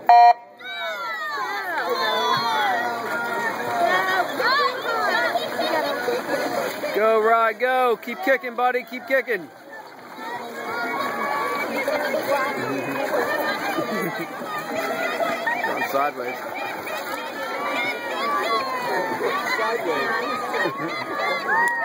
Go, Rod, go. Keep kicking, buddy. Keep kicking. Going sideways. Sideways.